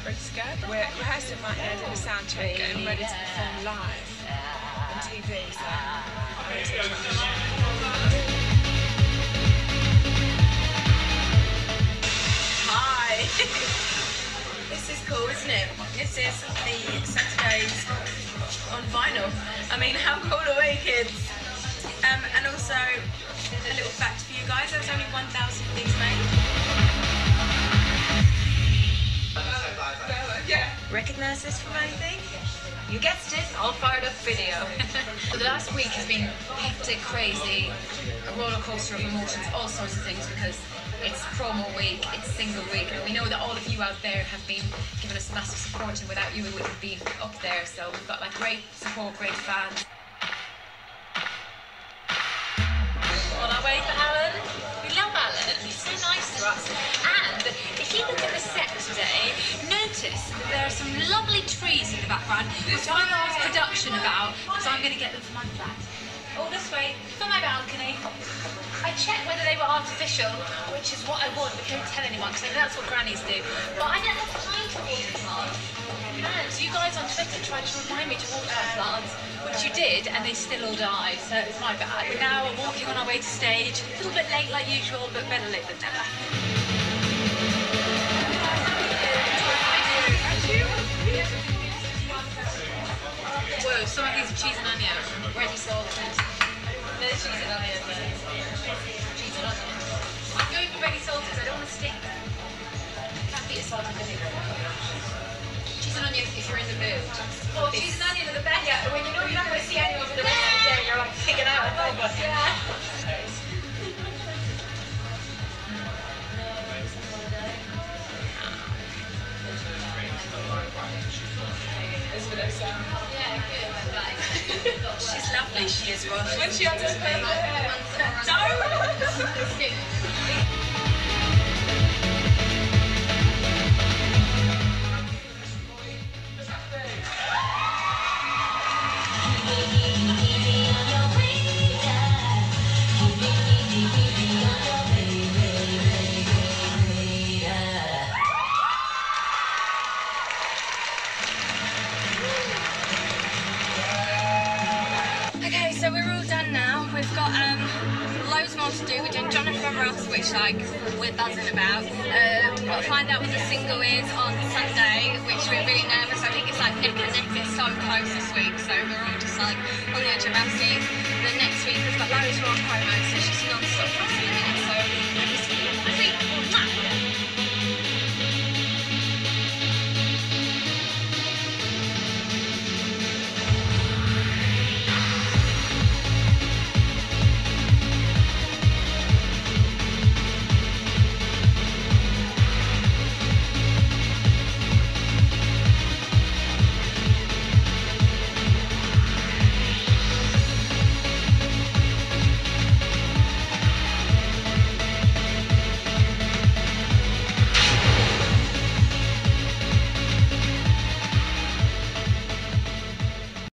We're rehearsing right now, doing a sound check, getting ready to perform live on TV. So, hi! This is cool, isn't it? This is the Saturdays on vinyl. I mean, how cool are we, kids? And also, a little fact for you guys, there's only 1,000 of these made. Recognise this from anything? You guessed it, all fired up video. The last week has been hectic, crazy, a roller coaster of emotions, all sorts of things, because it's promo week, it's single week, and we know that all of you out there have been giving us massive support, and without you we wouldn't be up there. So we've got like great support, great fans. On our way for Alan. We love Alan, he's so nice to us. And if you look at the set today, notice that there are some lovely trees in the background, which I asked production about, because I'm going to get them for my flat. All this way, for my balcony. I checked whether they were artificial, which is what I want, but don't tell anyone, because that's what grannies do. But I don't have time to water plants. And you guys on Twitter tried to remind me to water my plants, which you did, and they still all died, so it's my bad. We're now walking on our way to stage, a little bit late like usual, but better late than never. Whoa, some of these are cheese and onion, ready salted. No cheese and onion, cheese and onion. I'm going for ready salted, I don't want to stick. Can't beat a salt and vinegar. Cheese and onion if you're in the mood. Oh, cheese and onion are the best. Yeah, when you know you're not going to see anyone for the rest of the day, you're like kicking out. Yeah. Yeah, good. She's lovely, she is, Ross. When she has her hair. Okay, so we're all done now. We've got loads more to do. We're doing Jonathan Ross, which like we're buzzing about. We've got to find out what the single is on Sunday, which we're really nervous. I think it's like neck and neck. It's so close this week, so we're all just like on the edge of our seats. Then next week we've got loads more promos, so it's just non-stop for a few minutes. So